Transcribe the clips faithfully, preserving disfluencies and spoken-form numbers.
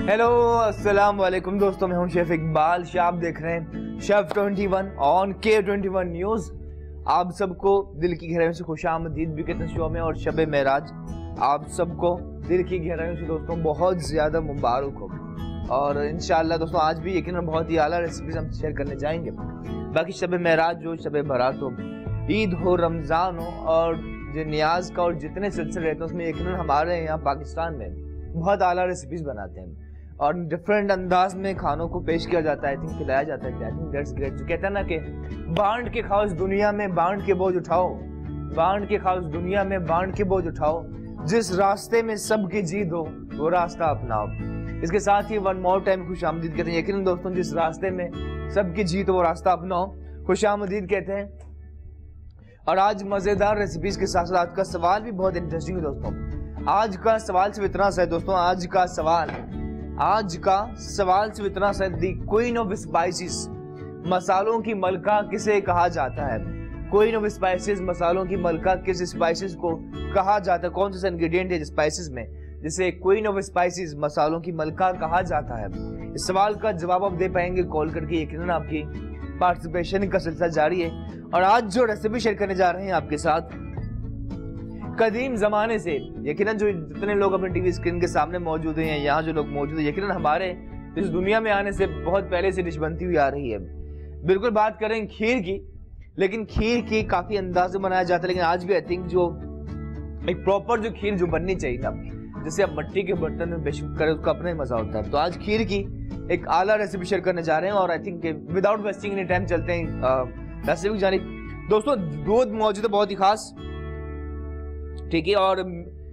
Hello अस्सलाम वालेकुम दोस्तों, मैं हूं शेफ इकबाल शाह। आप देख रहे हैं शेफ इक्कीस on K twenty one news. आप सबको दिल की गहराइयों से खुशामदीद भी कहते हैं शो में, और शब मेराज आप सबको दिल की गहराइयों से दोस्तों बहुत ज़्यादा मुबारक हो। और इंशाअल्लाह दोस्तों आज भी यकीनन बहुत ही आला रेसिपीज हम शेयर करने जाएंगे। बाकी शब मेराज हो, शब बारात हो, ईद हो, रमज़ान हो, और जो नियाज का और जितने सिलसिले रहते हैं उसमें यकीनन हमारे यहाँ पाकिस्तान में बहुत आला रेसिपीज बनाते हैं और डिफरेंट अंदाज में खानों को पेश किया जाता है, आई थिंक खिलाया जाता है। I think that's great. जो कहते हैं ना कि बांट के खाओ इस दुनिया में, बांट के बोझ उठाओ, बांट के खाओ इस दुनिया में, बांट के बोझ उठाओ, जिस रास्ते में सबकी जीत हो वो रास्ता अपनाओ। इसके साथ ही वन मोर टाइम खुश आमदीद कहते हैं। यकीनन दोस्तों जिस रास्ते में सबकी जीत हो वो रास्ता अपनाओ, खुश आमदीद कहते हैं। और आज मजेदार रेसिपीज के साथ साथ आज का सवाल भी बहुत इंटरेस्टिंग है दोस्तों। आज का सवाल सिर्फ इतना सा है दोस्तों, आज का सवाल आज का सवाल सिर्फ इतना सा, दी क्वीन ऑफ स्पाइसेस, मसालों की मलका किसे कहा जाता है? क्वीन ऑफ स्पाइसेस, मसालों की मलका किस स्पाइसेस को कहा जाता है? कौन सा इंग्रेडिएंट है स्पाइसेस में जिसे क्वीन ऑफ स्पाइसेस, मसालों की मलका कहा जाता है? इस सवाल का जवाब आप दे पाएंगे कॉल करके। यकीनन आपकी पार्टिसिपेशन का सिलसिला जारी है। और आज जो रेसिपी शेयर करने जा रहे हैं आपके साथ, कदीम जमाने से यकीनन जो जितने लोग अपने टीवी स्क्रीन के सामने मौजूद हैं, यहाँ जो लोग मौजूद हैं, यकीनन हमारे इस दुनिया में आने से बहुत पहले से डिश बनती हुई आ रही है। बिल्कुल बात करें खीर की, लेकिन खीर की काफी अंदाज से बनाया जाता है। लेकिन आज भी आई थिंक जो एक प्रॉपर जो खीर जो बननी चाहिए ना, जैसे आप मट्टी के बर्तन में बेशक करें उसका अपना ही मजा होता है। तो आज खीर की एक आला रेसिपी शेयर करने जा रहे हैं और I think without wasting any time चलते हैं रेसिपी जानी। दोस्तों दूध मौजूद है बहुत ही खास, ठीक है, और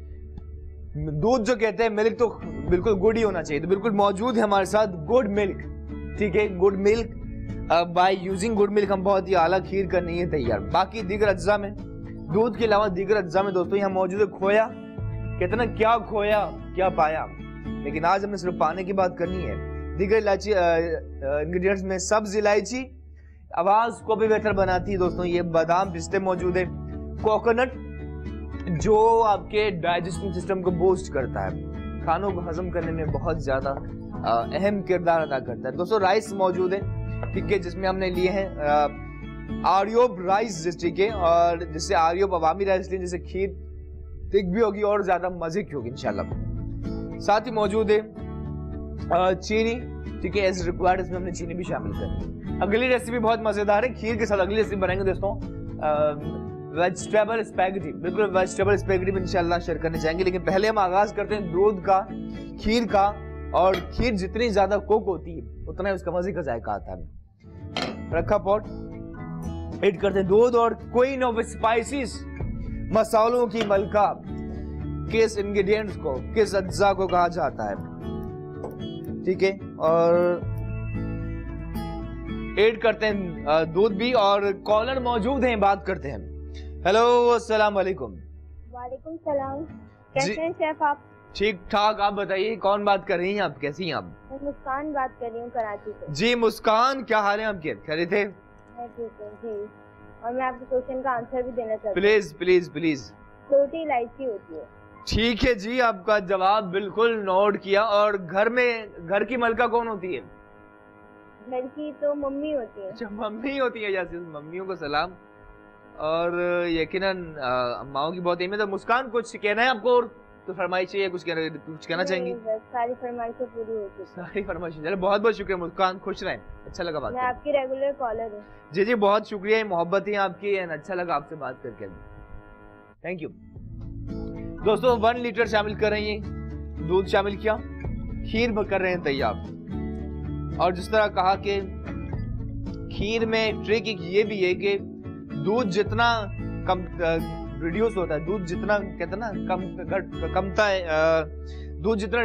दूध जो कहते हैं मिल्क तो बिल्कुल गुड ही होना चाहिए, तो बिल्कुल मौजूद है हमारे साथ गुड मिल्क, ठीक है, good milk. By using good milk हम बहुत ही आला खीर करनी है तैयार। बाकी दीगर अज्जा में, दूध के अलावा दीगर अज्जा में दोस्तों यहाँ मौजूद है खोया। कहते ना क्या खोया क्या पाया, लेकिन आज हमने सिर्फ पाने की बात करनी है। दीगर इलायची इंग्रेडिएंट्स में सब्ज इलायची आवाज को भी बेहतर बनाती है दोस्तों। ये बादाम पिस्ते मौजूद है, कोकोनट जो आपके डाइजेस्टिव सिस्टम को बूस्ट करता है, खानों को हजम करने में बहुत ज्यादा अहम किरदार अदा करता है दोस्तों। राइस मौजूद है, ठीक है, जिसमें हमने लिए हैं आर्योब राइस, ठीक है, और जिससे आर्योब अवामी राइस लिए, जिससे खीर थिक भी होगी और ज्यादा मजे की होगी इंशाल्लाह। साथ ही मौजूद है चीनी, ठीक है, एज रिक्वायर्ड, इसमें हमने चीनी भी शामिल कर। अगली रेसिपी बहुत मजेदार है खीर के साथ। अगली रेसिपी बनाएंगे दोस्तों वेजिटेबल स्पैगेटी, बिल्कुल वेजिटेबल स्पैगेटी में इंशाल्लाह शेयर करने जाएंगे। लेकिन पहले हम आगाज करते हैं दूध का, खीर का। और खीर जितनी ज्यादा कुक होती है उतना ही उसका मजे का जायका आता है। रखा पॉट, ऐड करते हैं दूध और क्वीन ऑफ स्पाइसेस, मसालों की मलका किस इंग्रेडिएंट्स को, किस अज्जा को कहा जाता है, ठीक है, और ऐड करते हैं दूध भी। और कॉलर मौजूद हैं, बात करते हैं। हेलो अस्सलाम वालेकुम। वालेकुम सलाम, कैसे हैं शेफ आप? ठीक ठाक, आप बताइए कौन बात कर रही हैं आप, कैसी हैं आप? मैं मुस्कान बात कर रही हूँ कराची से। जी मुस्कान, क्या हाल है आपके? खैरियत है? मैं ठीक हूँ जी, और मैं आपके क्वेश्चन का आंसर भी देना चाहती हूँ। Please please please. छोटी इलायची होती है। ठीक है जी, आपका जवाब बिल्कुल नोट किया। और घर में, घर की मलका कौन होती है? घर की तो मम्मी होती है। अच्छा मम्मी होती है, यार मम्मियों को सलाम। और यकीनन माओ की बहुत अहमियत है। मुस्कान कुछ कहना है आपको और तो फरमाइश चाहिए, कुछ कहना कुछ कहना चाहेंगी? सारी फरमाइशें पूरी हो चुकी, सारी फरमाइशें। चलो बहुत बहुत शुक्रिया मुस्कान, खुश रहें, अच्छा लगा बात। मैं आपकी रेगुलर कॉलर हूँ। जी जी बहुत शुक्रिया, मोहब्बत है आपकी, अच्छा लगा आपसे बात करके, थैंक यू। दोस्तों वन लीटर शामिल कर रहे हैं, दूध शामिल किया, खीर कर रहे हैं तैयार। और जिस तरह कहा कि खीर में ट्रिक ये भी है कि दूध जितना कम रिड्यूस होता है, दूध जितना कहते हैं ना कम घट कमता है, दूध जितना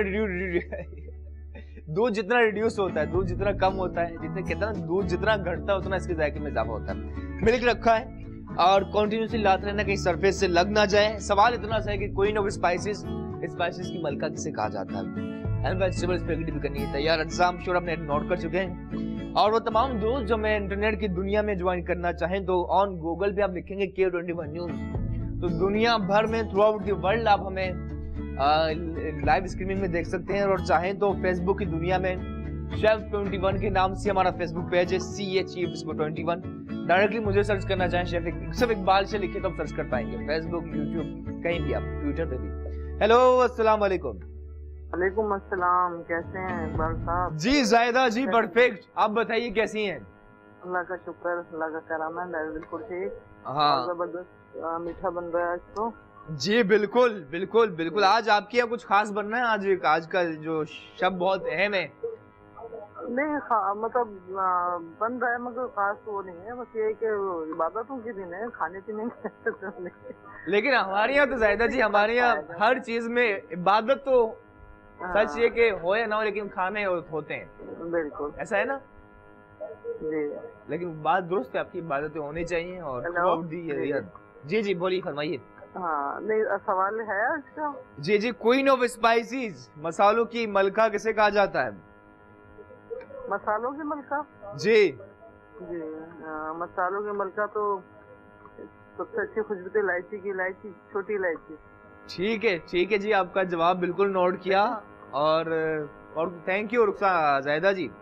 दूध जितना रिड्यूस होता है, दूध जितना कम होता है, जितने कहते हैं ना दूध जितना घटता है उतना इसके जायके में इजाफा होता है। मिल्क रखा है और कंटिन्यूसली लाते रहना कहीं सरफेस से लग ना जाए। सवाल इतना सा है कि क्वीन ऑफ स्पाइसेस, स्पाइसेस की मलका किसे कहा जाता है? एंड वेजिटेबल स्पैगेटी भी करनी है तैयार। एग्जाम श्योर आपने नोट कर चुके हैं। और वो तमाम दोस्त जो मैं इंटरनेट की दुनिया में ज्वाइन करना चाहें तो ऑन गूगल पे आप लिखेंगे के ट्वेंटी वन न्यूज, तो दुनिया भर में थ्रू आउट द वर्ल्ड आप हमें लाइव स्ट्रीमिंग में देख सकते हैं, और चाहें तो फेसबुक की दुनिया में शेफ ट्वेंटी वन के नाम से हमारा फेसबुक पेज है, C H E twenty one. Directly मुझे सर्च करना चाहें शेफ सिर्फ इकबाल से लिखे तो आप सर्च कर पाएंगे, फेसबुक, यूट्यूब, कहीं भी आप, ट्विटर पे भी। हेलो, अस्सलाम वालेकुम। वालेकुम अस्सलाम, कैसे हैं इकबाल साहब? जी जायदा जी, परफेक्ट। आप बताइए कैसी हैं? अल्लाह का शुक्र, अल्लाह का करम है, मैं बिल्कुल ठीक। हाँ, जबरदस्त मीठा बन रहा है आज तो। जी बिल्कुल बिल्कुल बिल्कुल। आज आपके यहाँ कुछ खास बनना है? आज आज का जो शब्द बहुत अहम है। नहीं मतलब बन रहा है मगर खास वो नहीं है, बस ये कि इबादतों के दिन है, खाने पीने के। लेकिन हमारे यहाँ तो जायदा जी, हमारे यहाँ हर चीज में इबादत तो सच ये कि हो या ना हो, लेकिन खाने होते हैं। बिल्कुल ऐसा है ना जी। लेकिन बात दुरुस्त है, आपकी इबादतें होनी चाहिए। और जी जी बोलिए, फरमाइए। हाँ नहीं, सवाल है इसका। जी जी, क्वीन ऑफ स्पाइसेस, मसालों की मलका किसे कहा जाता है? मसालों की मलका? जी जी आ, मसालों की मलका तो सबसे अच्छी खुशबू तो इलायची की, इलायची, छोटी इलायची। ठीक है ठीक है जी, आपका जवाब बिल्कुल नोट किया, और और थैंक यू रुखसा जायदा जी,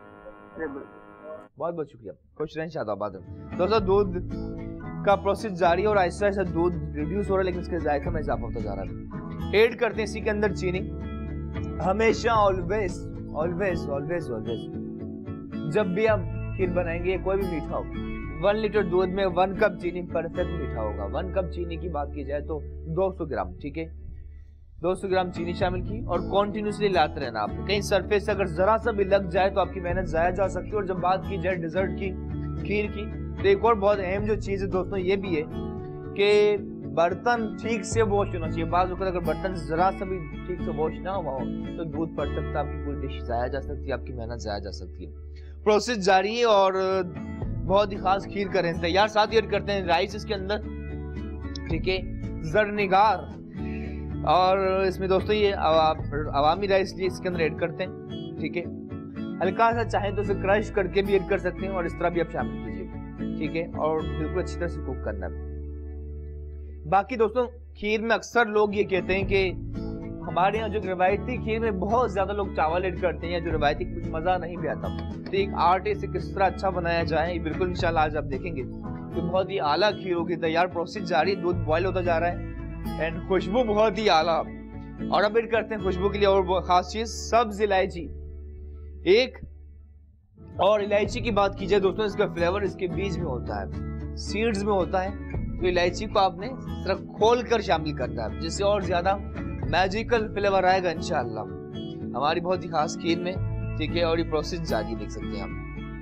बहुत बहुत शुक्रिया। खुश रहें, शादाबाद। दोस्तों, दूध का प्रोसेस जारी है और आहिस्ता आहिस्ता दूध रिड्यूस हो रहा है, लेकिन इसके जायका में इजाफा होता जा रहा है। ऐड करते हैं इसी के अंदर चीनी, हमेशा, ऑलवेज ऑलवेज ऑलवेज ऑलवेज जब भी आप खीर बनाएंगे, कोई भी मीठा हो, वन लीटर दूध में वन कप चीनी परफेक्ट मीठा होगा। वन कप चीनी की बात की जाए तो दो सौ ग्राम, ठीक है, दो सौ ग्राम चीनी शामिल की, और कॉन्टिन्यूसली लाते रहना आपने। कहीं सरफेस अगर जरा सा भी लग जाए तो आपकी मेहनत जाया जा सकती है। और जब बात की जाए डिजर्ट की, खीर की, तो एक और बहुत अहम जो चीज है दोस्तों ये भी है कि बर्तन ठीक से वॉश होना चाहिए। बात होकर अगर बर्तन जरा सा भी ठीक से वॉश ना हुआ हो तो दूध पड़ सकता है, आपकी पूरी डिश जाया जा सकती है, आपकी मेहनत जाया जा सकती है। प्रोसेस जारी है और बहुत ही खास खीर करें तैयार। साथ ही करते हैं राइस इसके अंदर, ठीक है, जरनिगार, और इसमें दोस्तों ये अवामी राइस लिए इसके अंदर ऐड करते हैं, ठीक है। हल्का सा चाहे तो इसे क्रश करके भी ऐड कर सकते हैं, और इस तरह भी आप शामिल कीजिए, ठीक है, और बिल्कुल अच्छी तरह से कुक करना है। बाकी दोस्तों, खीर में अक्सर लोग ये कहते हैं कि हमारे यहाँ जो रिवायती खीर में बहुत ज्यादा लोग चावल ऐड करते हैं, या जो रिवायती मजा नहीं भी आता, तो एक आटे से किस तरह अच्छा बनाया जाए, बिल्कुल इंशाल्लाह आज आप देखेंगे कि बहुत ही आला खीर होगी तैयार। प्रोसेस जारी, दूध बॉयल होता जा रहा है, एंड खुशबू बहुत ही आला। और अब ऐड करते हैं खुशबू के लिए और खास चीज, सब्ज इलायची एक। और इलायची की बात की जाए दोस्तों, इसका फ्लेवर इसके बीज में होता है, सीड्स में होता है, तो इलायची को आपने इस तरह खोल कर शामिल करना है, जिससे और ज्यादा मैजिकल फ्लेवर आएगा इंशाल्लाह हमारी बहुत ही खास खीर में, ठीक है। और ये प्रोसेस जारी देख सकते हैं आप,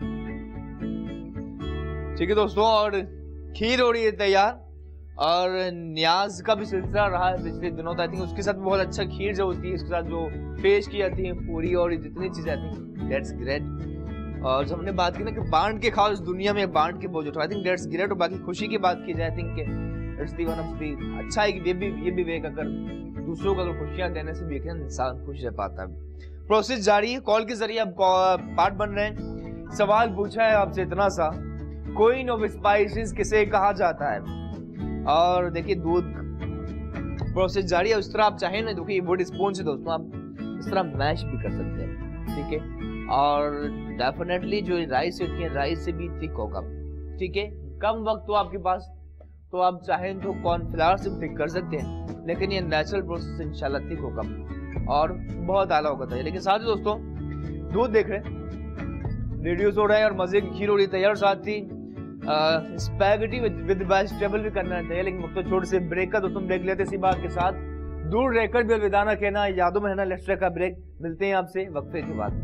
ठीक है दोस्तों। और खीर हो रही है तैयार, और न्याज का भी सिलसिला रहा है पिछले दिनों तक, आई थिंक उसके साथ बहुत अच्छा खीर जो होती है, इसके साथ जो पेश की जाती है पूरी और जितनी चीजें आती हैं, दैट्स ग्रेट। और जब हमने बात की ना कि बांट के खाओ इस दुनिया में, बांट के बोझ उठाओ, आई थिंक दैट्स ग्रेट। और बाकी खुशी की बात की जाए, I think it's the one of the अच्छा है कि ये भी ये भी वेक, अगर दूसरों को अगर खुशियां देने से भी इंसान खुश रह पाता है। प्रोसेस जारी है, कॉल के जरिए अब पार्ट बन रहे हैं। सवाल पूछा है आपसे इतना सा, क्वीन ऑफ स्पाइसेस किसे कहा जाता है? और देखिए दूध प्रोसेस जारी है, उस तरह आप चाहें ना, देखिए वुड स्पून से दोस्तों आप इस तरह मैश भी कर सकते हैं, ठीक है। और डेफिनेटली जो राइस होती है, राइस से भी थिक होगा, ठीक है। कम वक्त तो आपके पास, तो आप चाहें तो कॉर्नफ्लावर से भी थिक कर सकते हैं, लेकिन ये नेचुरल प्रोसेस इंशाल्लाह थिक होगा और बहुत आला होगा तैयार। लेकिन साथ ही दोस्तों, दूध देख रहे हैं रिड्यूस हो रहा है और मजे की खीर हो रही है तैयार, साथ ही स्पैगेटी विद वेजिटेबल भी करना चाहिए। लेकिन तो छोटे से ब्रेक का दोस्तों ब्रेक लेते इसी बात के साथ, दूर रहकर भी अलविदा ना कहना, यादों में रहना, लेट्स टेक अ ब्रेक। मिलते हैं आपसे वक्फे के बाद।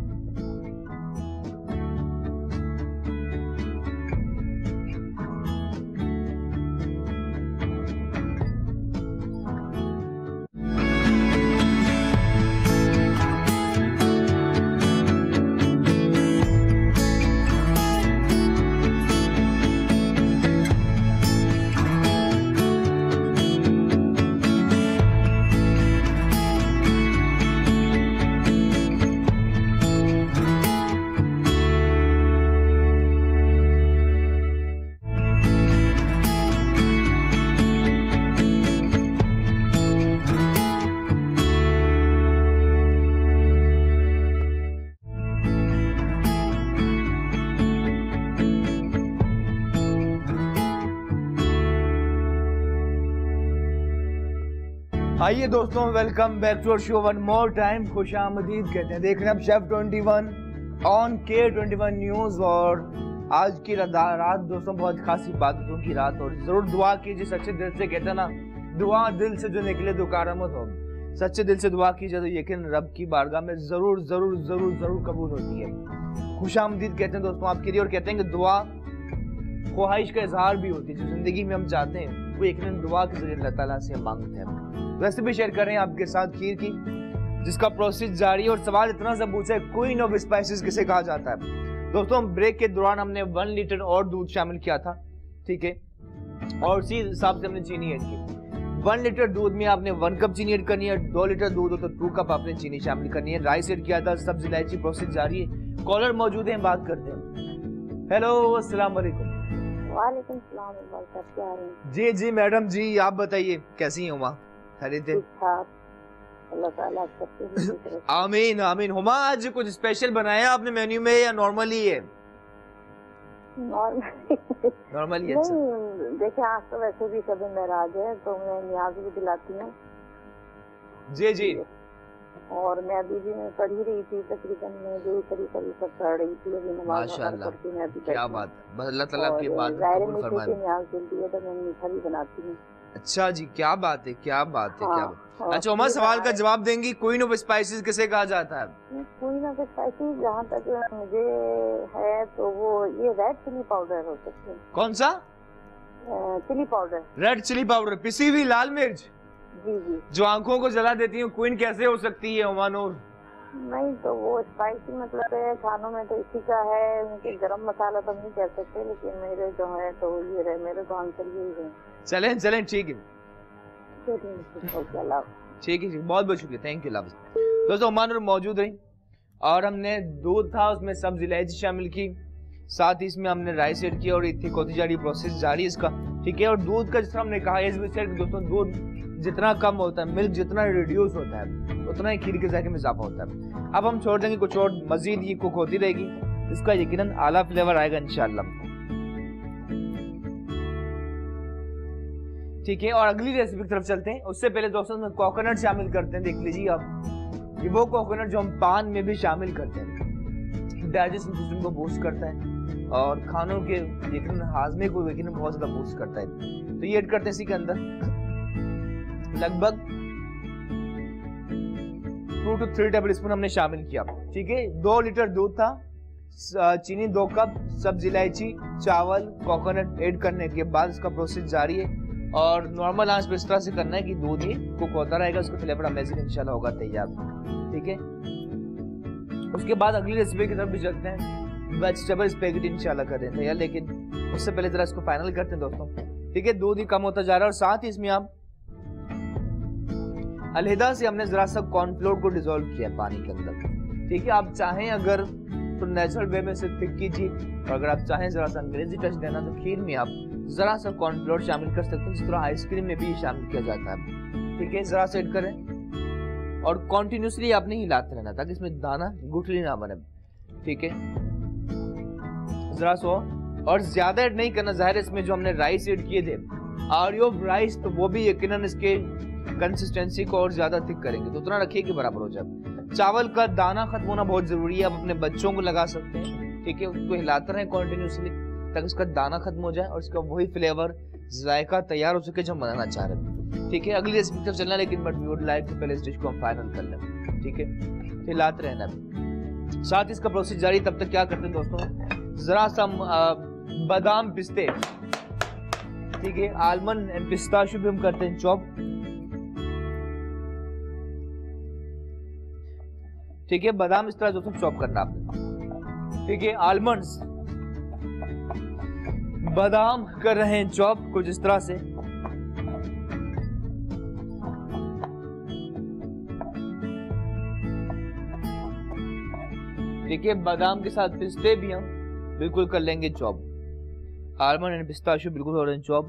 आइए दोस्तों, welcome back to our show one more time. खुशामदीद कहते हैं। देख रहे हैं आप chef twenty one on K twenty one news. और आज की रात दोस्तों बहुत खास इबादतों की रात, और जरूर दुआ कीजिए सच्चे दिल से। कहते हैं ना, दुआ दिल से जो निकले तो करामत हो। सच्चे दिल से दुआ कीजिए तो यकीन रब की बारगाह में जरूर जरूर जरूर जरूर कबूल होती है। खुशामदीद कहते हैं दोस्तों आपके लिए, और कहते हैं कि दुआ ख्वाहिश का इजहार भी होती है। जो जिंदगी में हम चाहते हैं वो यकीन दुआ के जरिए अल्लाह ताला से हम मांगते हैं। वैसे भी शेयर कर रहे हैं आपके साथ खीर की, जिसका प्रोसेस जारी है। और सवाल इतना सा पूछा है, क्वीन ऑफ स्पाइसेस किसे कहा जाता है। दोस्तों ब्रेक के दौरान हमने वन लीटर और दूध शामिल किया था, ठीक है, और उसी हिसाब से हमने चीनी ऐड की। वन लीटर दूध में आपने वन कप चीनी ऐड करनी है, दो लीटर दूध हो तो टू कप आपने चीनी शामिल करनी है। राइस ऐड किया था, सब्जी इलायची, प्रोसेस जारी है। कॉलर मौजूद है, बात करते हैं। हेलो, अस्सलाम वालेकुम। वालेकुम सलाम। क्या हाल है? जी जी मैडम जी, आप बताइए कैसी हैं हुमा? खरीदे अल्लाह ताला सबके आमीन आमीन। हुमा, आज कुछ स्पेशल बनाया आपने मेन्यू में या नॉर्मली है? नॉर्मली। अच्छा, देखिए आज तो वैसे भी शब मेराज है तो मैं न्याज भी दिलाती हूँ। जी जी। और मैं अभी भी मैं पढ़ ही रही थी, तकरीबन मैं जो करीब करीब सब पढ़ रही थी अभी नमाज माशाअल्लाह। पढ़ती मैं अभी। क्या बात है, बस अल्लाह ताला आपकी बात कबूल फरमाए। न्याज जल्दी है तो मैं मीठा भी बनाती हूँ। अच्छा जी, क्या बात है, क्या बात है, हाँ, क्या बात। हाँ, अच्छा उमा, सवाल का जवाब देंगी, क्वीन ऑफ स्पाइसेस किसे कहा जाता है? क्वीन ऑफ स्पाइसेस जहाँ तक मुझे है तो वो ये रेड चिली पाउडर हो सकती है। कौन सा? Chilli powder, red chilli powder, पिसी हुई लाल मिर्च। जी जी। जो आंखों को जला देती है, क्वीन कैसे हो सकती है हुमा नूर? नहीं तो वो स्पाइसी मतलब है खानों में तो इसी का है। उनके गरम मसाला तो नहीं कह सकते, लेकिन मेरे जो है तो ये रहे, मेरे तो आंसर यही है। चलें चलें ठीक है ठीक है, बहुत बहुत शुक्रिया, थैंक यू। दोस्तों हुमा नूर मौजूद रही, और हमने दूध था उसमें सब्जी इलायची शामिल की, साथ ही इसमें हमने राइस ऐड किया, और इतनी कोती जारी प्रोसेस जारी इसका, ठीक है। और दूध का जिस तरह हमने कहा इस विषय दोस्तों, दूध जितना कम होता है, मिल्क जितना रिड्यूस होता है, उतना ही खीर के जायके में इजाफा होता है। अब हम छोड़ देंगे कुछ और, मजीद ये कुक होती रहेगी, इसका यकीनन आला फ्लेवर आएगा इंशाल्लाह, ठीक है। और अगली रेसिपी की तरफ चलते हैं। उससे पहले दोस्तों में कोकोनट शामिल करते हैं। देख लीजिए आप, ये वो कोकोनट जो हम पान में भी शामिल करते हैं, डाइजेशन सिस्टम को बूस्ट करता है और खानों के यकीनन हाजमे को यकीनन बहुत ज्यादा बूस्ट करता है। तो ये ऐड करते हैं इसी के अंदर लगभग two two three tablespoon हमने शामिल किया, ठीक है। दो लीटर दूध था, चीनी दो कप, सब्जी इलायची, चावल, कोकोनट ऐड करने के बाद इसका प्रोसेस जारी है। और नॉर्मल आंच पे इस तरह से करना है कि दूध ही कुक होता रहेगा, उसका फ्लेवर अमेजिंग इंशाल्लाह होगा तैयार, ठीक है। उसके बाद अगली रेसिपी की तरफ भी चलते हैं। वेजिटेबल स्पेगेटी इंशाल्लाह कर देते हैं यार, लेकिन उससे पहले जरा इसको फाइनल करते हैं दोस्तों, ठीक है। दूध ही कम होता जा रहा है, और साथ ही इसमें आप अलहिदा से हमने जरा सा कॉर्नफ्लोर को डिसॉल्व किया पानी के अंदर, ठीक है। आप चाहें अगर तो नेचुरल वे में से थिक कीजिए, और अगर आप चाहें जरा सा अंग्रेजी टच देना तो खीर में आप जरा सा कॉर्नफ्लोर शामिल कर सकते हैं, जिस तरह आइसक्रीम में भी शामिल किया जाता है, ठीक है। जरा सा ऐड करें और कॉन्टिन्यूसली आपने हिलाते रहना ताकि इसमें दाना गुठली ना बने, ठीक है। जरा सा और ज्यादा ऐड नहीं करना, जाहिर है इसमें जो हमने राइस ऐड किए थे आरियो राइस, तो वो भी यकीनन इसके कंसिस्टेंसी को और ज्यादा थिक करेंगे, तो उतना रखिए कि बराबर हो जाए। चावल का दाना खत्म होना बहुत जरूरी है, आप अपने बच्चों को लगा सकते हैं, ठीक है। उसको हिलाते रहें कॉन्टिन्यूसली ताकि उसका दाना खत्म हो जाए और उसका वही फ्लेवर जायका तैयार हो सके जो हम बनाना चाह रहे हैं, ठीक है। अगली रेसिपी की तरफ चलना, लेकिन but we would like to पहले इस डिश को हम फाइनल कर लें, ठीक है। हिलाते रहना, साथ इसका प्रोसेस जारी। तब तक क्या करते हैं दोस्तों, जरा सा बादाम पिस्ते, ठीक है, आलमंड एंड पिस्ताशियो भी हम करते हैं चॉप, ठीक है। बादाम इस तरह दोस्तों चॉप करना आपने, ठीक है। आलमंड्स, बादाम कर रहे हैं चॉप कुछ इस तरह से, ठीक है। बादाम के साथ पिस्ते भी हम बिल्कुल कर लेंगे चॉप, आलमंड एंड पिस्ताशियो बिल्कुल हो रहे हैं चॉप।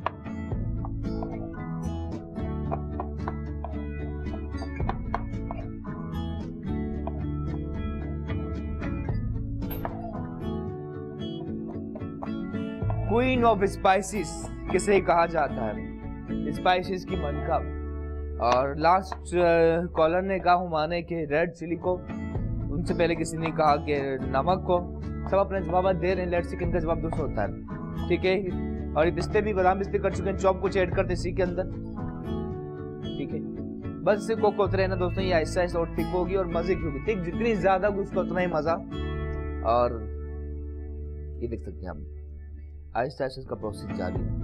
क्वीन ऑफ स्पाइसेस किसे कहा जाता है? स्पाइसेस की मलका, और लास्ट कॉलर ने कहा हुमाने के रेड चिली को, उनसे पहले किसी ने कहा कि नमक को। सब अपने जवाब दे रहे हैं, लेट्स सी किनका जवाब दोस्तों होता है। ठीक है, और ये पिस्ते भी बादाम पिस्ते कर चुके हैं, चॉप कुछ ऐड करते इसी के अंदर। ठीक है, बस इसे कोक होते रहना दोस्तों, ये आहिस्ता आहिस्ता और थिक होगी और मजे की होगी। थिक जितनी ज्यादा उसका उतना ही मजा। और ये देख सकते हैं आप, आहिस्ता आहिस्ता इसका प्रोसेस जारी है।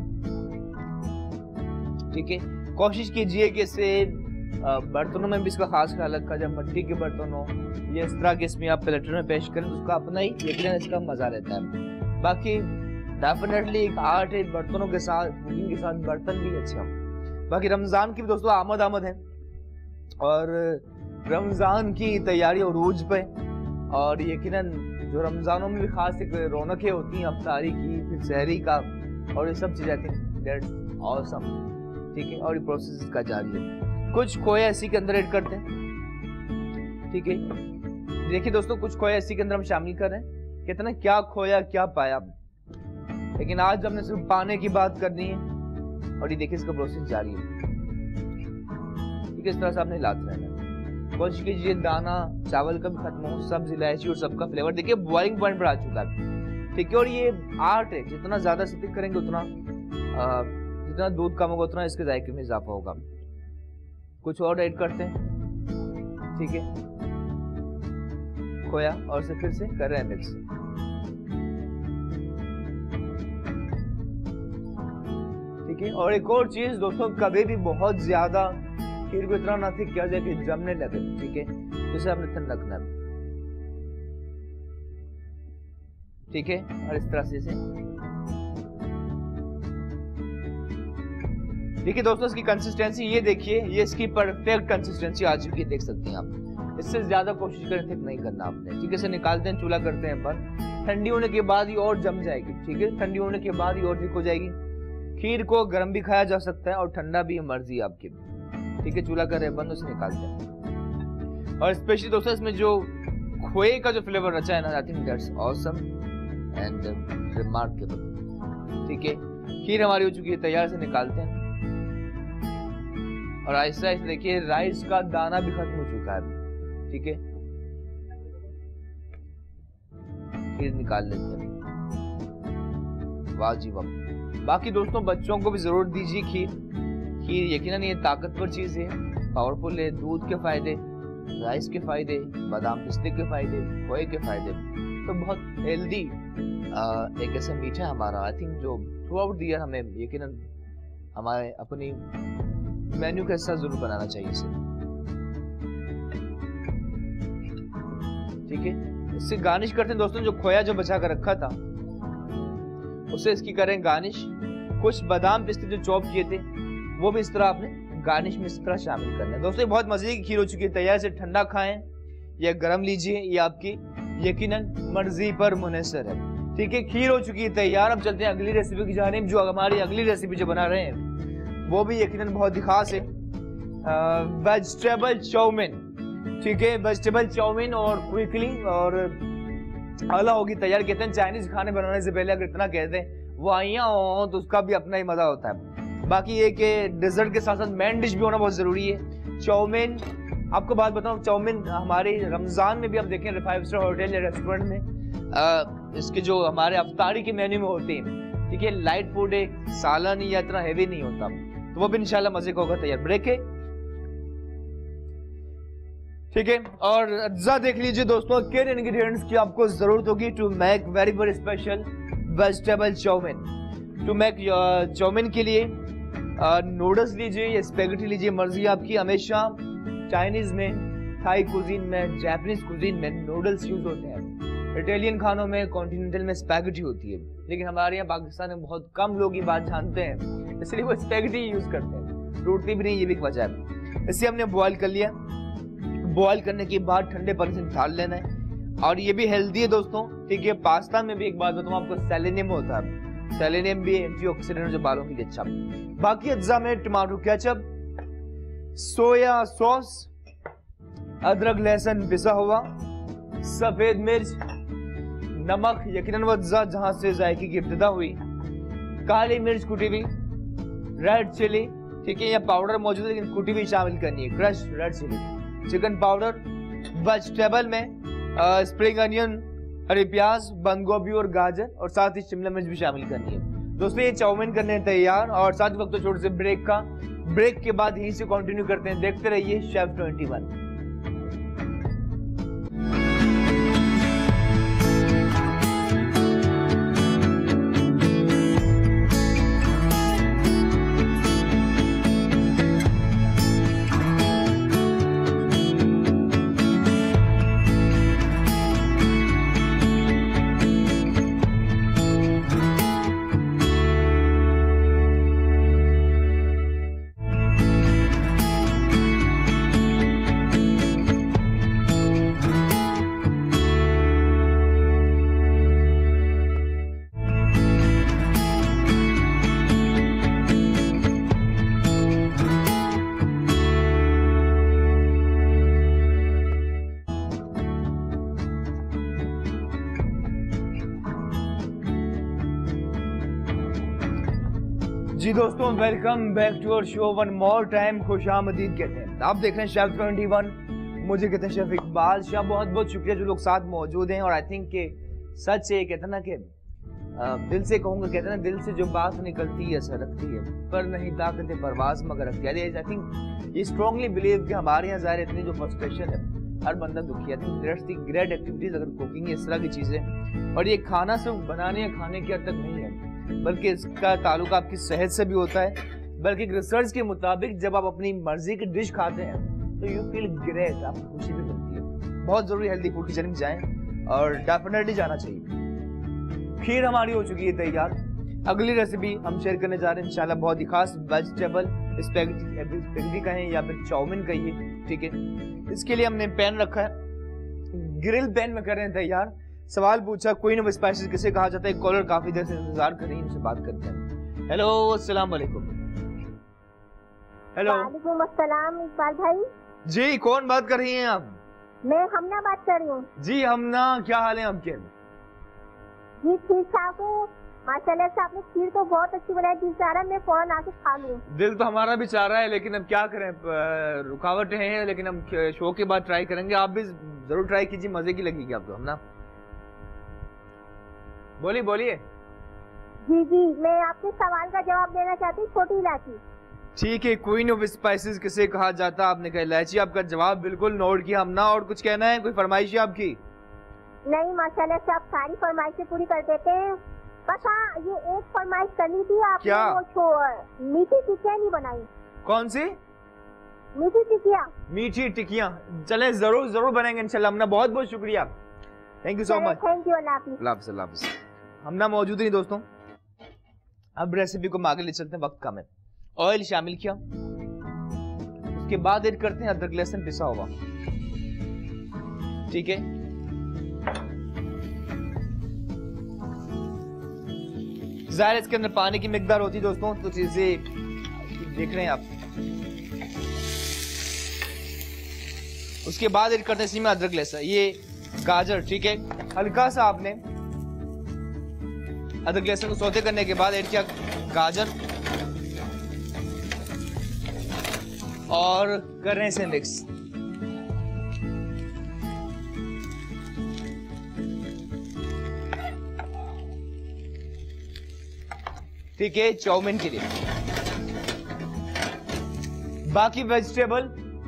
ठीक है, कोशिश कीजिए कि इसे बर्तनों में भी इसका खास ख्याल रखा जाए, मिट्टी के बर्तन हो या इस तरह के इसमें आप प्लेटर में पेश करें तो उसका अपना ही यकीनन इसका मजा रहता है। बाकी डेफिनेटली एक आर्ट है बर्तनों के साथ, कुकिंग के साथ बर्तन भी अच्छे हों। बाकी रमजान की भी दोस्तों आमद आमद है और रमजान की तैयारी उरूज पे, और यकीनन जो रमजानों में भी खास एक रौनकें होती हैं अफ्तारी की, फिर सहरी का, और ये सब चीजें आई थिंक दैट्स ऑसम। ठीक है, और ये प्रोसेस का जारी है। कुछ खोया इसी के अंदर ऐड करते हैं। ठीक है, देखिए दोस्तों, कुछ खोया इसी के अंदर हम शामिल कर रहे हैं। कितना क्या खोया क्या पाया, लेकिन आज हमने सिर्फ पाने की बात करनी है। और ये देखिए इसका प्रोसेस जारी है। ठीक है, इस तरह से आपने हिलाते रहना है। कोशिश कीजिए दाना चावल का भी खत्म हो, सब्ज इलायची और सबका फ्लेवर देखिए बॉइलिंग पॉइंट पर आ चुका है। ठीक है, और ये आर्ट है, जितना ज्यादा स्टिक करेंगे उतना आ, जितना दूध कम होगा उतना इसके जायके में इजाफा होगा। कुछ और ऐड करते हैं। ठीक है, खोया और से फिर से कर रहे हैं मिक्स। ठीक है, और एक और चीज दोस्तों, कभी भी बहुत ज्यादा खीर को इतना ना थिक किया जाए कि जमने लगे। ठीक है, तो इसे आपने ठंड रखना है। ठीक है, और इस तरह से इसे देखिए दोस्तों, इसकी कंसिस्टेंसी ये देखिए, ये इसकी परफेक्ट कंसिस्टेंसी आ चुकी है, देख सकते हैं आप। इससे ज्यादा कोशिश करें थिक नहीं करना आपने। ठीक है, इसे निकालते हैं, चूल्हा करते हैं बंद। ठंडी होने के बाद ही और जम जाएगी। ठीक है, ठंडी होने के बाद ही और थिक हो जाएगी। खीर को गर्म भी खाया जा सकता है और ठंडा भी, मर्जी आपकी। ठीक है, चूल्हा कर रहे हैं बंद, उसे निकालते हैं। और स्पेशली दोस्तों इसमें जो खोए का जो फ्लेवर रचा है ना, I think that's awesome and remarkable. ठीक है, खीर हमारी हो चुकी है तैयार, से निकालते हैं। और आहिस्ता आहिस्ता देखिए राइस का दाना भी खत्म हो चुका है। ठीक है, खीर निकाल लेते हैं। वाह जी वाह। बाकी दोस्तों बच्चों को भी जरूर दीजिए खीर। खीर यकीनन ये ताकतवर चीज है, पावरफुल है। दूध के फायदे, राइस के फायदे, बादाम पिस्ते के फायदे, खोए के फायदे, तो बहुत हेल्दी एक ऐसा मीठा हमारा, आई थिंक जो थ्रू आउट द ईयर हमें यकीनन हमारे अपनी मेन्यू का हिस्सा जरूर बनाना चाहिए इसे। ठीक है, इससे गार्निश करते हैं दोस्तों। जो खोया जो बचा कर रखा था उसे इसकी करें गार्निश। कुछ बादाम पिस्ते जो चॉप किए थे वो भी इस तरह आपने गार्निश में इस तरह शामिल करना है। दोस्तों बहुत मजे की खीर हो चुकी है तैयार। से ठंडा खाएं या गरम लीजिए, ये आपकी यकीनन मर्जी पर मुनहसर है। ठीक है, खीर हो चुकी है तैयार। अब चलते हैं अगली रेसिपी की जानिब। जो हमारी अगली रेसिपी जो बना रहे हैं वो भी यकीनन बहुत ही खास है, वेजिटेबल चाउमीन। ठीक है, वेजिटेबल चाउमीन और क्विकली और आला होगी तैयार। कहते हैं चाइनीज खाने बनाने से पहले अगर इतना कहते हैं वो आइया हो तो उसका भी अपना ही मजा होता है। बाकी ये कि डेजर्ट के साथ साथ मेन डिश भी होना बहुत जरूरी है। चाउमीन, आपको बात बताऊं, चाउमीन हमारे रमजान में भी आप देखें फाइव स्टार होटल या रेस्टोरेंट में आ, इसके जो हमारे अफ्तारी के मेन्यू में होते हैं। ठीक है, लाइट फूड है, सालन या इतना हैवी नहीं होता, तो वो भी इंशाल्लाह मजे का होगा तैयार। ब्रेक है। ठीक है, और अज्जा देख लीजिए दोस्तों, किन इंग्रेडिएंट्स की आपको जरूरत होगी to make very very special vegetable chow mein. To make chow mein के लिए नूडल्स लीजिए या स्पेगेटी लीजिए, मर्जी आपकी। हमेशा चाइनीज में, थाई कुजीन में, जापानीज कुजीन में नूडल्स यूज होते हैं। इटालियन खानों में, कॉन्टिनेंटल में स्पेगेटी होती है, लेकिन हमारे यहाँ पाकिस्तान में बहुत कम लोग ये बात जानते हैं, इसलिए वो स्पेगेटी यूज करते हैं। टूटती भी नहीं, ये भी एक वजह है। इसे हमने बॉयल कर लिया। बॉयल करने के बाद ठंडे पानी से निकाल लेना है, और ये भी हेल्दी है दोस्तों। ठीक है, पास्ता में भी एक बात बताऊं आपको, सेलेनियम होता है। सेलेनियम भी एंटीऑक्सीडेंट जो बालों के लिए अच्छा। बाकी अज्जा में टमाटो केचप, सोया सॉस, अदरक लहसुन पिसा हुआ, सफेद मिर्च, नमक, यकीनन वो अज्जा जहां से जायके की इब्तिदा हुई, काली मिर्च कुटी हुई, रेड चिली, ठीक है, यहाँ पाउडर मौजूद है लेकिन कुटी भी शामिल करनी है, crush red chilli, chicken powder, vegetable में स्प्रिंग अनियन, हरी प्याज, बंद गोभी और गाजर और साथ ही शिमला मिर्च भी शामिल करनी है। दोस्तों ये चाउमीन करने तैयार और साथ वक्त तो छोटे से ब्रेक का, ब्रेक के बाद यहीं से कंटिन्यू करते हैं। देखते रहिए शेफ ट्वेंटी वन। जी दोस्तों, welcome back to our show one more time. खुशामदीद कहते हैं। आप देख रहे हैं शेफ ट्वेंटी वन, मुझे कहते हैं शेफ इकबाल शाह। बहुत बहुत शुक्रिया जो लोग साथ मौजूद हैं। और आई थिंक के सच है, कहते हैं ना कि दिल से कहूँगा, कहते हैं ना दिल से जो बात निकलती है असर रखती है, पर नहीं ताकत परवाज मगर रखती है। आई थिंक ये स्ट्रांगली बिलीव कि हमारे यहाँ ज़ाहिर इतनी जो फ्रस्ट्रेशन है, हर बंदा दुखी है। I think that's the great activities अगर कुकिंग इस तरह की चीज़ें। और ये खाना सिर्फ बनाने या खाने के हद तक नहीं है, बल्कि इसका ताल्लुक आपकी सेहत से भी होता है। बल्कि रिसर्च के मुताबिक जब आप अपनी मर्जी की डिश खाते हैं तो यू फील ग्रेट, आपको खुशी भी मिलती है। बहुत जरूरी हेल्दी फूड किचन में जाएं और डेफिनेटली जाना चाहिए। खीर हमारी हो चुकी है तैयार। अगली रेसिपी हम शेयर करने जा रहे हैं इंशाल्लाह, बहुत ही खास वेजिटेबल स्पेगेटी कहें या फिर चाउमीन कहिए, ठीक है। इसके लिए हमने पैन रखा है, ग्रिल पैन में कर रहे हैं तैयार। सवाल पूछा क्वीन ऑफ स्पाइसेस किसे कहा जाता है। कॉलर काफी देर से इंतजार कर रही है, इनसे बात करते हैं। हेलो, अस्सलाम वालेकुम। हेलो, वालेकुम अस्सलाम इकबाल भाई। जी कौन बात कर रही हैं आप? मैं हमना बात कर रही हूँ। जी हमना, क्या हाल है आपके? जी ठीक ठाक हूँ माशाल्लाह से। आपने खीर तो बहुत अच्छी बनाई, दिल चाह रहा है मैं फौरन आके खा लूँ। दिल तो हमारा भी चाह रहा है, लेकिन अब क्या करें, रुकावटें हैं, लेकिन हम शो के बाद ट्राई करेंगे। आप भी जरूर ट्राई कीजिए, मजे की लगेगी आपको। हमना बोलिए बोलिए। जी जी, मैं आपके सवाल का जवाब देना चाहती हूँ। छोटी इलायची। ठीक है, क्वीन ऑफ स्पाइसेस किसे कहा जाता है? आपने कहा इलायची। आपका जवाब बिल्कुल नोट किया हमना। और कुछ कहना है, कोई फरमाइश है आपकी? नहीं माशाल्लाह से आप सारी फरमाइशें पूरी कर देते हैं। बस हाँ, ये एक फरमाइश करनी थी आपने। क्या? वो मीठी टिकिया नहीं बनाई। कौन सी? मीठी टिकिया। मीठी टिकिया, चले जरूर जरूर बनेंगे इंशाल्लाह। हमना बहुत बहुत शुक्रिया, thank you so much. Thank you, अल्लाह हाफिज़। अल्लाह हाफिज़, अल्लाह हाफिज़। हमना मौजूद नहीं दोस्तों। अब रेसिपी को आगे ले चलते हैं, वक्त कम है। ऑयल शामिल किया, उसके बाद ऐड करते हैं अदरक लहसुन पिसा हुआ, ठीक है। ज़ाहिर इसके अंदर पानी की मिकदार होती है दोस्तों, तो चीजें देख रहे हैं आप। उसके बाद ऐड करते हैं इसी में अदरक लहसुन, ये गाजर, ठीक है। हल्का सा आपने अदरक लहसुन को सौते करने के बाद ऐड किया गाजर और कर रहे हैं इसे मिक्स। ठीक है, चाउमीन के लिए बाकी वेजिटेबल,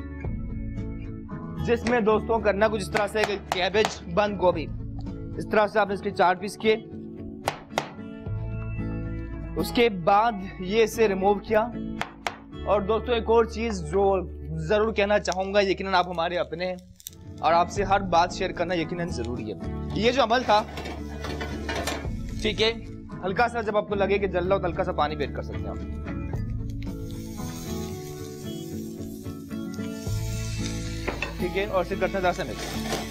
जिसमें दोस्तों करना कुछ इस तरह से, कैबेज, बंद गोभी, इस तरह से आपने इसके चार पीस किए। उसके बाद ये इसे रिमूव किया। और दोस्तों एक और चीज जो जरूर कहना चाहूंगा, यकीनन आप हमारे अपने हैं और आपसे हर बात शेयर करना यकीनन जरूरी है। ये जो अमल था, ठीक है, हल्का सा जब आपको लगे कि जल रहा हो तो हल्का सा पानी भी ऐड कर सकते हैं आप। ठीक है, और फिर करते हैं जरा सा मिक्स।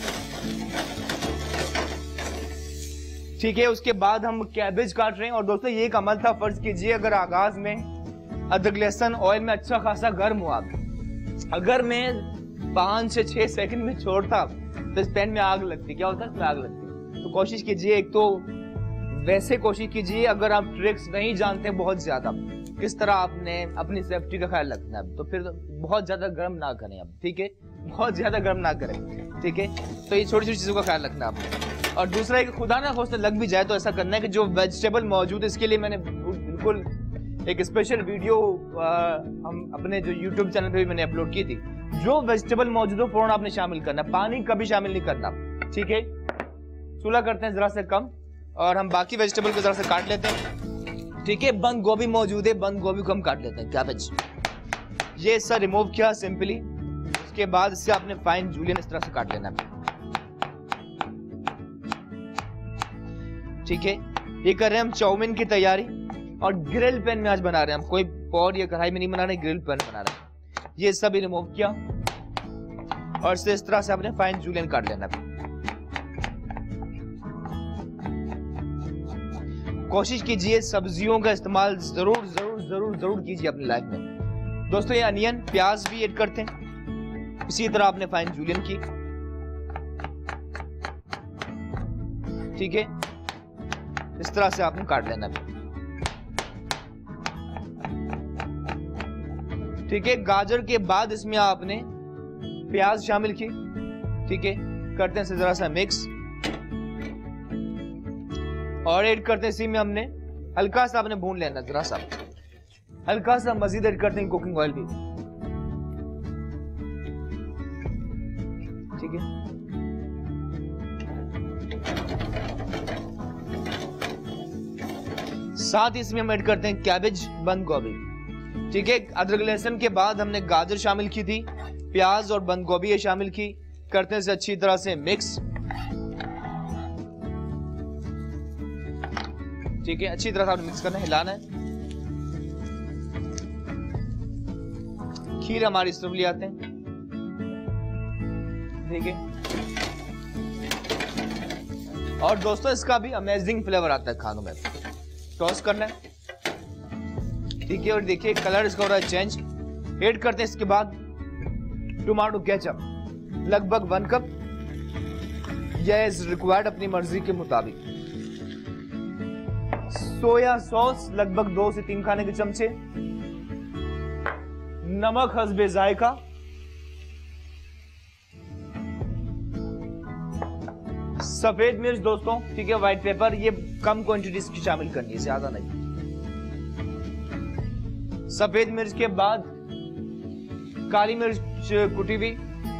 ठीक है, उसके बाद हम कैबेज काट रहे हैं। और दोस्तों ये एक अमल था, फर्ज कीजिए अगर आगाज में अदरक लहसुन ऑयल में अच्छा खासा गर्म हुआ, अगर मैं पांच से छह सेकंड में छोड़ता तो इस पैन में आग लगती। क्या होता है, इसमें आग लगती। तो कोशिश कीजिए, एक तो वैसे कोशिश कीजिए, अगर आप ट्रिक्स नहीं जानते बहुत ज्यादा किस तरह आपने अपनी सेफ्टी का ख्याल रखना है। तो फिर बहुत ज्यादा गर्म ना करें अब, ठीक है, बहुत ज्यादा गर्म ना करें, ठीक है। तो ये छोटी छोटी चीजों का ख्याल रखना है आपने। और दूसरा है कि खुदा ना खास्ता लग भी जाए तो ऐसा करना है कि जो वेजिटेबल मौजूद है, इसके लिए मैंने बिल्कुल एक स्पेशल वीडियो आ, हम अपने जो यूट्यूब चैनल पे भी मैंने अपलोड की थी। जो वेजिटेबल मौजूद हो फौरन आपने शामिल करना, पानी कभी शामिल नहीं करना, ठीक है। चूल्हा करते हैं जरा से कम और हम बाकी वेजिटेबल को जरा से काट लेते हैं, ठीक है। बंद गोभी मौजूद है, बंद गोभी को हम काट लेते हैं, कैबेज ये इससे रिमूव किया सिंपली। उसके बाद इससे आपने फाइन जूलियन इस तरह से काट लेना, ठीक है। ये कर रहे हैं हम चाउमीन की तैयारी और ग्रिल पैन में आज बना रहे हैं हम, कोई पॉट या कढ़ाई में नहीं बना रहे, ग्रिल पैन बना रहे हैं। ये सब रिमूव किया और इसे इस तरह से आपने फाइन जूलियन काट लेना। कोशिश कीजिए सब्जियों का इस्तेमाल जरूर जरूर जरूर जरूर कीजिए अपनी लाइफ में। दोस्तों ये अनियन प्याज भी ऐड करते हैं, इसी तरह आपने फाइन जूलियन की, ठीक है। इस तरह से आपने काट लेना भी, ठीक है। गाजर के बाद इसमें आपने प्याज शामिल की, ठीक है। करते हैं इसे जरा सा मिक्स और ऐड करते हैं इसी में हमने हल्का सा आपने भून लेना, जरा सा हल्का सा मजीद ऐड करते हैं कुकिंग ऑयल भी, ठीक है। साथ ही इसमें हम ऐड करते हैं कैबेज, बंद गोभी, ठीक है। अदरक लहसुन के बाद हमने गाजर शामिल की थी, प्याज और बंद गोभी ये शामिल की। करते हैं इसे अच्छी तरह से मिक्स, ठीक है। अच्छी तरह से आपने मिक्स करना है, हिलाना है। खीर हमारी इस तरफ ले आते हैं, ठीक है। और दोस्तों इसका भी अमेजिंग फ्लेवर आता है खानों में। टॉस करना है, ठीक है। और देखिए कलर इसका हो रहा है चेंज। ऐड करते हैं इसके बाद टोमेटो केचप, लगभग वन कप, यह इज रिक्वायर्ड अपनी मर्जी के मुताबिक। सोया सॉस लगभग दो से तीन खाने के चमचे, नमक हस्बे जायका, सफेद मिर्च दोस्तों, ठीक है, व्हाइट पेपर, ये कम क्वांटिटी की शामिल करनी है, ज्यादा नहीं। सफेद मिर्च के बाद काली मिर्च कुटी हुई,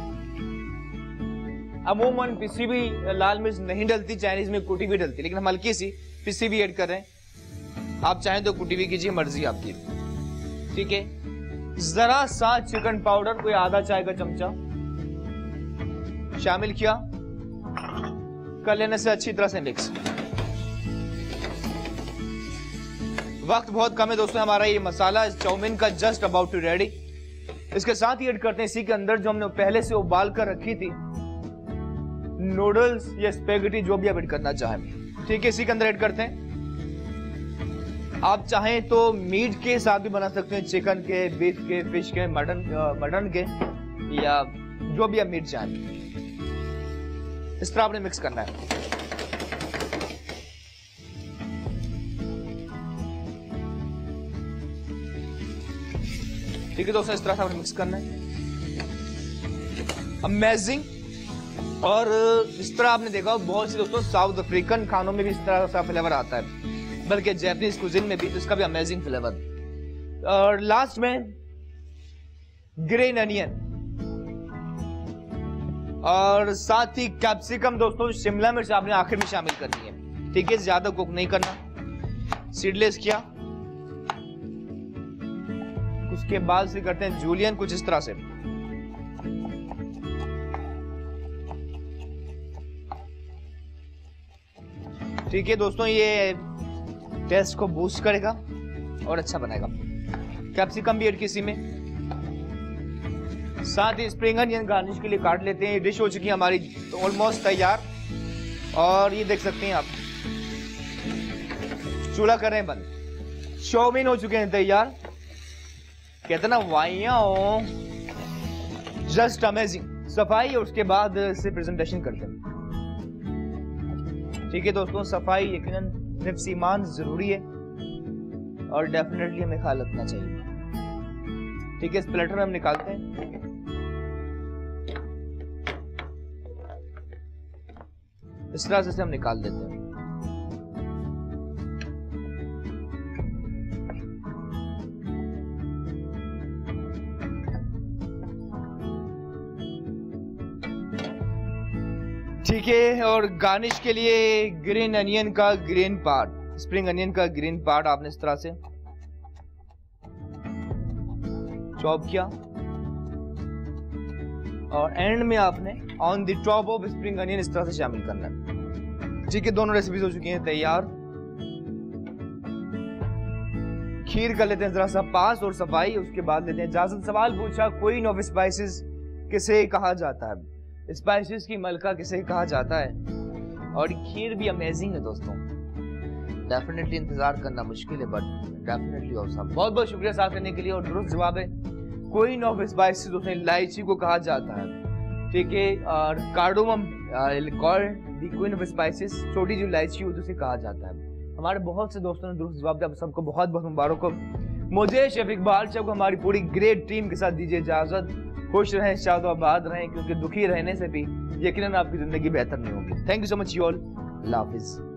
अमूमन पिसी हुई लाल मिर्च नहीं डलती, चाइनीज में कुटी हुई डलती, लेकिन हम हल्की सी पिसी हुई ऐड कर रहे हैं। आप चाहें तो कुटी हुई कीजिए, मर्जी आपकी, ठीक है। जरा सा चिकन पाउडर, कोई आधा चाय का चमचा शामिल किया, कर लेने से अच्छी तरह से मिक्स। वक्त बहुत कम है दोस्तों, हमारा ये मसाला चाउमीन का जस्ट अबाउट टू रेडी। इसके साथ ही ऐड करते हैं इसी के अंदर जो हमने पहले से उबाल कर रखी थी नूडल्स या स्पेगेटी, जो भी आप ऐड करना चाहें, ठीक है। इसी के अंदर ऐड करते हैं। आप चाहें तो मीट के साथ भी बना सकते हैं, चिकन के, बीफ के, फिश के, मटन मटन के, या जो भी आप मीट चाहें। इस तरह आपने मिक्स करना है, ठीक है दोस्तों। इस तरह से आपने मिक्स करना है, अमेजिंग। और इस तरह आपने देखा बहुत सी दोस्तों साउथ अफ्रीकन खानों में भी इस तरह का फ्लेवर आता है, बल्कि जैपनीज कुजिन में भी, तो इसका भी अमेजिंग फ्लेवर। और लास्ट में ग्रीन अनियन और साथ ही कैप्सिकम दोस्तों, शिमला मिर्च आपने आखिर में शामिल करनी है, ठीक है। ज्यादा कुक नहीं करना, सीडलेस किया। उसके बाद से करते हैं जूलियन कुछ इस तरह से, ठीक है दोस्तों। ये टेस्ट को बूस्ट करेगा और अच्छा बनाएगा। कैप्सिकम भी ऐड किसी में, साथ ही स्प्रिंग अनियन गार्निश के लिए काट लेते हैं। ये डिश हो चुकी है हमारी ऑलमोस्ट तैयार, और ये देख सकते हैं आप, चूल्हा कर रहे हैं बंद, चाउमीन हो चुके हैं तैयार। कहते ना वाइया हो, जस्ट अमेजिंग। सफाई और उसके बाद से प्रेजेंटेशन करते हैं, ठीक है दोस्तों। सफाई यकीनन हिफ्ज़ ईमान जरूरी है, और डेफिनेटली हमें ख्याल रखना चाहिए। ठीक है, इस प्लेटर में हम निकालते हैं। इस तरह से हम निकाल देते हैं। ठीक है, और गार्निश के लिए ग्रीन अनियन का ग्रीन पार्ट, स्प्रिंग अनियन का ग्रीन पार्ट आपने इस तरह से चॉप किया और एंड में आपने on the top of spring onion इस तरह से शामिल करना है। ठीक है, दोनों रेसिपीज हो चुकी हैं तैयार। खीर कर लेते हैं जरा सा पास और सफाई, उसके बाद लेते हैं इजाजत। सवाल पूछा क्वीन ऑफ स्पाइसेस किसे कहा जाता है? स्पाइसेस की मलका किसे कहा जाता है? और खीर भी अमेजिंग है दोस्तों, डेफिनेटली इंतजार करना मुश्किल है बट डेफिनेटली ऑसम। बहुत बहुत शुक्रिया साथ करने के लिए। और दुरुस्त जवाब है क्वीन ऑफ स्पाइसेस दोस्तों इलायची को कहा जाता है। ठीक है, और cardamom called the queen of spices, छोटी जो इलायची होती है उसे कहा जाता है। हमारे बहुत से दोस्तों ने दुरुस्त जवाब दिया, सबको बहुत बहुत मुबारक हो। मुझे शेफ इकबाल साहब को हमारी पूरी ग्रेट टीम के साथ दीजिए इजाजत। खुश रहें, शादोबाद रहें, क्योंकि दुखी रहने से भी यकीनन आपकी जिंदगी बेहतर नहीं होगी। Thank you so much you all, अल्लाह हाफिज।